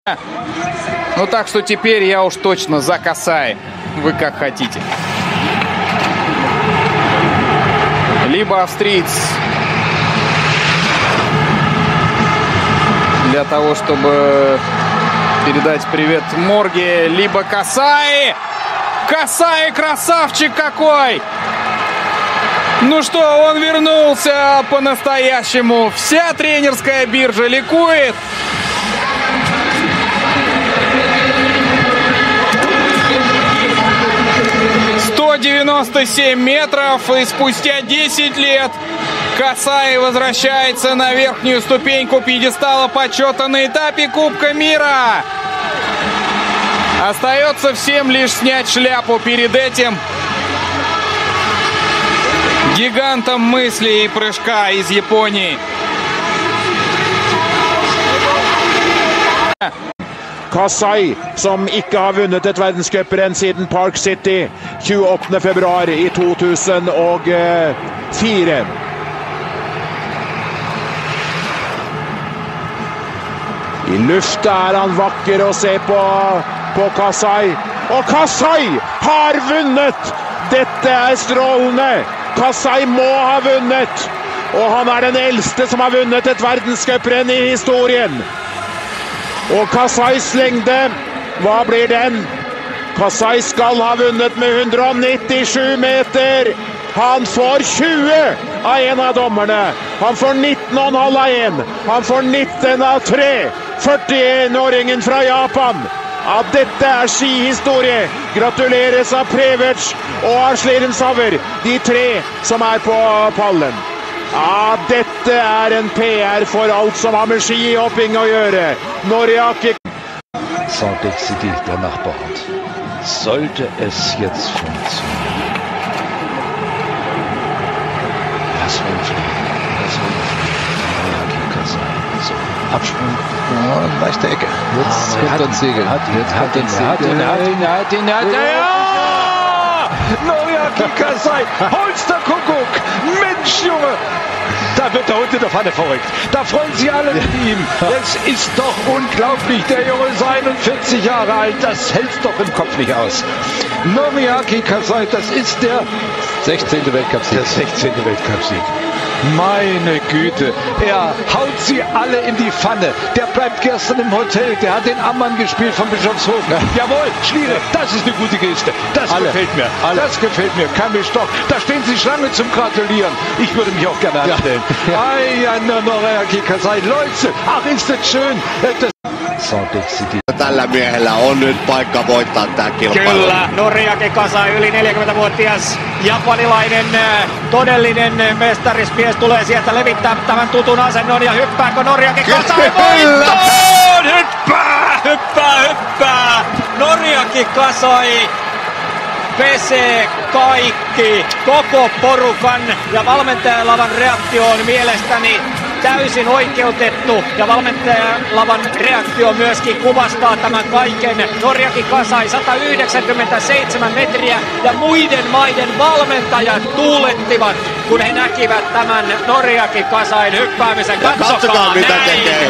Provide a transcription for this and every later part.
Ну так что теперь я уж точно за Касай. Вы как хотите. Либо австриец для того, чтобы передать привет Морге, либо Касай. Касай, красавчик какой! Ну что, он вернулся по-настоящему. Вся тренерская биржа ликует. «197 метров, и спустя 10 лет Касай возвращается на верхнюю ступеньку пьедестала почета на этапе Кубка мира. Остается всем лишь снять шляпу перед этим гигантом мысли и прыжка из Японии. Kazai, som ikke har vunnet et verdenscuprenn siden Park City 28. februar i 2004. I lufta han vakker å se på Kazai. Og Kazai har vunnet! Dette strålende! Kazai må ha vunnet! Og han den eldste som har vunnet et verdenscuprenn i historien. Og Kazais lengde, hva blir den? Kazai skal ha vunnet med 197 meter. Han får 20 av en av dommerne. Han får 19,5 av en. Han får 19 av 3. 41-åringen fra Japan. Ja, dette skihistorie. Gratuleres av Prevec og av Schlierenzauer, de 3 som på pallen. Ja, dette en PR for alt som har med skihopping å gjøre. Noriaki. Sardec City, der Nachbarort. Sollte es jetzt funktionieren. Das war ein Fliegen. Noriaki Kazai. So, Absprung. Ja, leichte Ecke. Jetzt kommt ein Segel. Hat ihn. Noriaki Kazai, Holster Kuckuck, Mensch Junge, da wird er unter der Pfanne verrückt. Da freuen sich alle mit ihm. Es ist doch unglaublich, der Junge ist 41 Jahre alt, das hält doch im Kopf nicht aus. Noriaki Kazai, das ist der 16. Weltcupsieg. Der 16. Weltcupsieg. Meine Güte, er haut sie alle in die Pfanne. Der bleibt gestern im Hotel, der hat den Ammann gespielt von Bischofshofen. Jawohl, Schliere, das ist eine gute Geste. Das gefällt mir. Das gefällt mir. Kein Stock. Da stehen sie Schlange zum Gratulieren. Ich würde mich auch gerne anstellen. Noriaki Kazai, Leute, ach ist das schön. Sardec City. Tällä miehellä on nyt paikka voittaa tää kilpailu. Kyllä, Noriaki Kazai, yli 40-vuotias japanilainen todellinen mestarismies tulee sieltä levittää tämän tutun asennon ja hyppääkö Noriaki Kazai voittoon? Hyppää! Noriaki Kazai pesee kaikki, koko porukan ja valmentajalavan reaktio on mielestäni täysin oikeutettu ja valmentajalavan reaktio myöskin kuvastaa tämän kaiken. Noriaki Kazai 197 metriä ja muiden maiden valmentajat tuulettivat, kun he näkivät tämän Noriaki Kazain hyppäämisen. Katsokaa mitä tekee.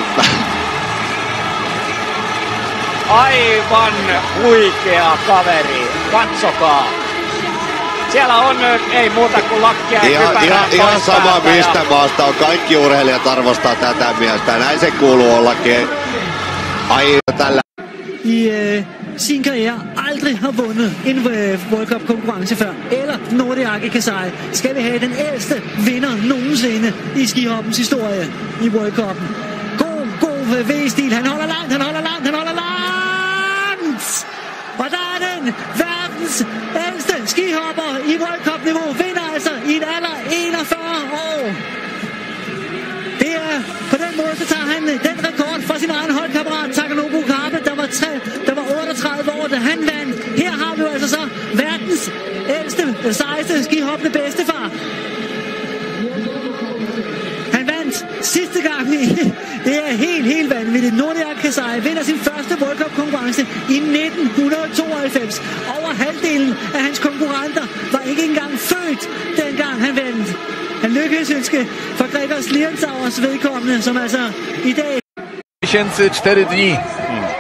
Aivan huikea kaveri. Katsokaa. Siellä on, ei muuta kuin lakkia ja ihan sama mistä maasta on. Kaikki urheilijat arvostaa tätä miestä. Näin se kuuluu ollakin. Ai tällä. I sin karriere aldrig har vundet en World Cup konkurrence før. Eller Noriaki Kazai skal vi have den ældste vinder nogensinde i skihoppens historie i World Cup'en. God V-stil. Han holder langt. Og der den verdens ældste skihopper i World Cup-niveau. Vinder altså i en alder 41 år. Det på den måde, så tager han den rekord fra sin egen holdkammerat Takanobu Kabe, der var 38 år, da han vandt. Her har vi jo altså så verdens ældste, sejeste skihoppende bedstefar. Han vandt sidste gang det helt vanvittigt. Noriaki Kazai vinder sin første World Cup konkurrence i 1992. Over halvdelen af hans konkurrenter var ikke engang født, dengang han vandt. Han lykkeønske for Gregor Schlierenzauers vedkommende, som altså i dag... 4 dní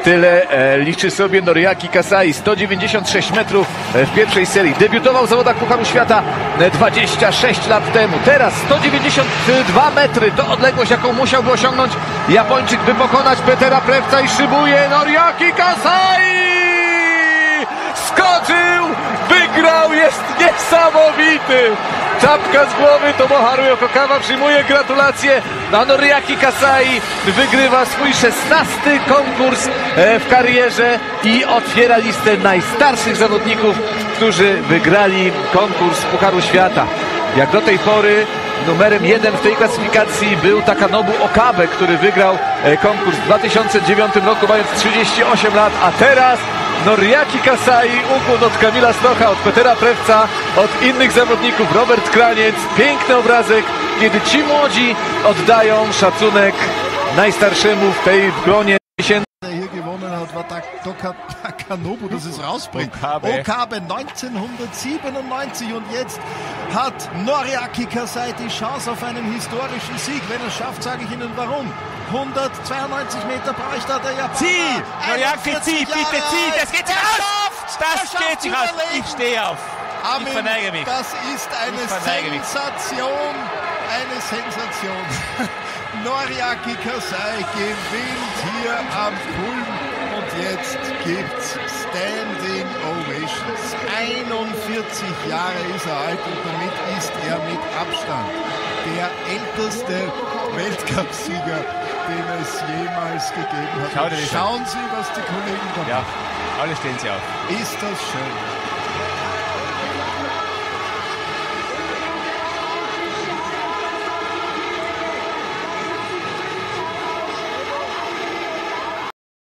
Tyle liczy sobie Noriaki Kasai. 196 metrów w pierwszej serii. Debiutował w zawodach Pucharu Świata 26 lat temu. Teraz 192 metry to odległość, jaką musiałby osiągnąć Japończyk, by pokonać Petera Prevca i szybuje Noriaki Kasai! Skoczył! Wygrał! Jest niesamowity! Czapka z głowy Tomoharu Yokokawa przyjmuje gratulacje. A Noriaki Kasai wygrywa swój 16. konkurs w karierze i otwiera listę najstarszych zawodników, którzy wygrali konkurs Pucharu Świata. Jak do tej pory numerem 1 w tej klasyfikacji był Takanobu Okabe, który wygrał konkurs w 2009 roku, mając 38 lat, a teraz Noriaki Kasai, ukłon od Kamila Stocha, od Petera Prevca, od innych zawodników, Robert Kraniec. Piękny obrazek, kiedy ci młodzi oddają szacunek najstarszemu w tej gronie. Hier gewonnen hat, war Takanobu, dass es rausbringt. Okabe 1997 und jetzt hat Noriaki Kasai die Chance auf einen historischen Sieg. Wenn er es schafft, sage ich Ihnen warum. 192 Meter bräuchte der Japaner. Zieh! Noriaki, zieh, bitte zieh! Das geht sich aus! Das geht sich aus! Ich stehe auf! Ich verneige mich! Das ist eine Sensation! Eine Sensation! Noriaki Kasai gewinnt hier am Kulm und jetzt gibt's Standing Ovations. 41 Jahre ist er alt und damit ist er mit Abstand der älteste Weltcupsieger, den es jemals gegeben hat. Schauen Sie, was die Kollegen da machen. Ja, alle stehen sie auf. Ist das schön.